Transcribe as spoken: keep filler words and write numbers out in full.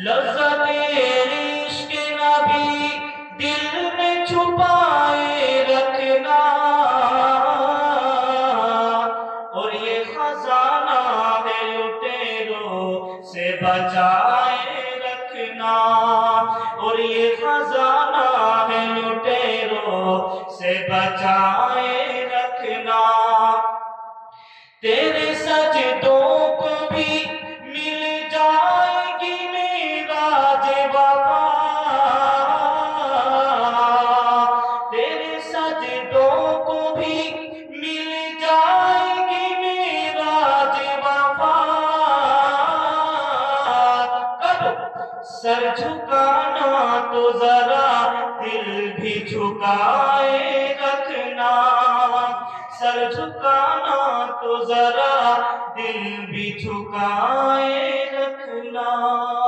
لذت عشق نبی دل میں چھپائے رکھنا، اور یہ خزانہ ہے لٹیروں سے بچائے رکھنا، اور یہ خزانہ ہے لٹیروں سے بچائے رکھنا۔ تیرے سجدوں کو بھی مل جائے گی معراج وفا، تیرے سجدوں کو بھی مل جائے گی معراج وفا۔ کب سر جھکانا تو ذرا دل بھی جھکائے رکھنا، سر جھکانا تو ذرا دل بھی جھکائے رکھنا۔